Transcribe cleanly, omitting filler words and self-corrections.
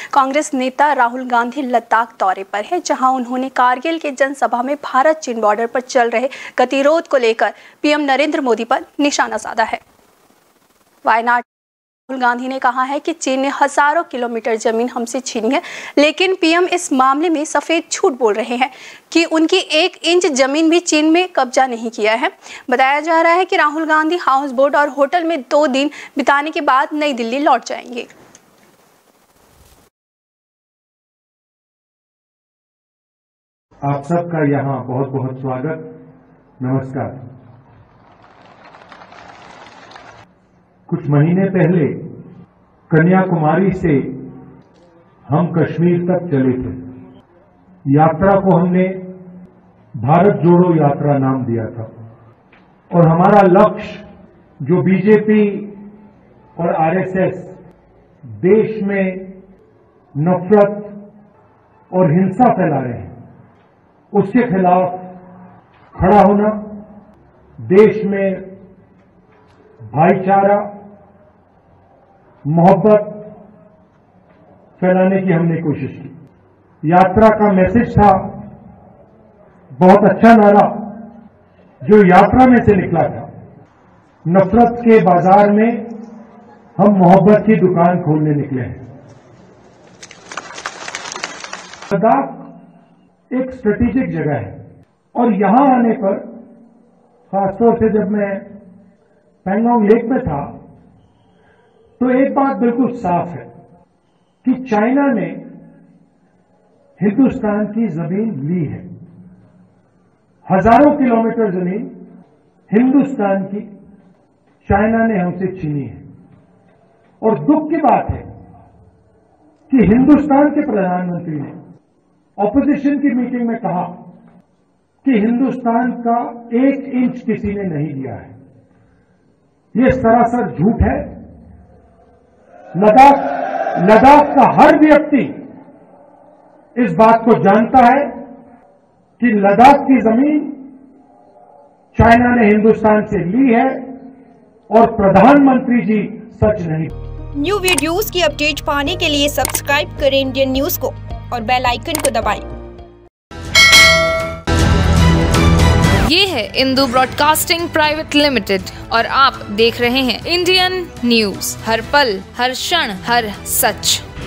कांग्रेस नेता राहुल गांधी लद्दाख दौरे पर है, जहां उन्होंने कारगिल के जनसभा में भारत चीन बॉर्डर पर चल रहे गतिरोध को लेकर पीएम नरेंद्र मोदी पर निशाना साधा है। वायनाड राहुल गांधी ने कहा है कि चीन ने हजारों किलोमीटर जमीन हमसे छीनी है, लेकिन पीएम इस मामले में सफेद झूठ बोल रहे हैं कि उनकी 1 इंच जमीन भी चीन में कब्जा नहीं किया है। बताया जा रहा है कि राहुल गांधी हाउस बोट और होटल में 2 दिन बिताने के बाद नई दिल्ली लौट जाएंगे। आप सबका यहाँ बहुत बहुत स्वागत, नमस्कार। कुछ महीने पहले कन्याकुमारी से हम कश्मीर तक चले थे। यात्रा को हमने भारत जोड़ो यात्रा नाम दिया था और हमारा लक्ष्य जो बीजेपी और आरएसएस देश में नफरत और हिंसा फैला रहे हैं, उसके खिलाफ खड़ा होना, देश में भाईचारा, मोहब्बत फैलाने की हमने कोशिश की। यात्रा का मैसेज था, बहुत अच्छा नारा जो यात्रा में से निकला था, नफरत के बाजार में हम मोहब्बत की दुकान खोलने निकले हैं। लद्दाख एक स्ट्रेटेजिक जगह है और यहां आने पर, खासतौर से जब मैं पैंगोंग लेक में था, तो एक बात बिल्कुल साफ है कि चाइना ने हिंदुस्तान की जमीन ली है। हजारों किलोमीटर जमीन हिंदुस्तान की चाइना ने हमसे छीनी है। और दुख की बात है कि हिंदुस्तान के प्रधानमंत्री ने ऑपोजिशन की मीटिंग में कहा कि हिंदुस्तान का 1 इंच किसी ने नहीं लिया है। ये सरासर झूठ है। लद्दाख का हर व्यक्ति इस बात को जानता है कि लद्दाख की जमीन चाइना ने हिंदुस्तान से ली है और प्रधानमंत्री जी सच नहीं। न्यू वीडियोस की अपडेट पाने के लिए सब्सक्राइब करें इंडियन न्यूज को और बेल आइकन को दबाएं। ये है इंदू ब्रॉडकास्टिंग प्राइवेट लिमिटेड और आप देख रहे हैं इंडियन न्यूज, हर पल, हर क्षण, हर सच।